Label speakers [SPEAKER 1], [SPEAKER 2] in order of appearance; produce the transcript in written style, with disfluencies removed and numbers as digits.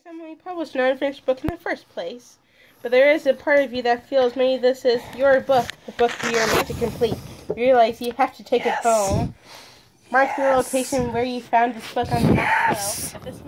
[SPEAKER 1] accidentally published an unfinished book in the first place. But there is a part of you that feels maybe this is your book, the book you are meant to complete. You realize you have to take it home. Mark the location where you found this book on the map below.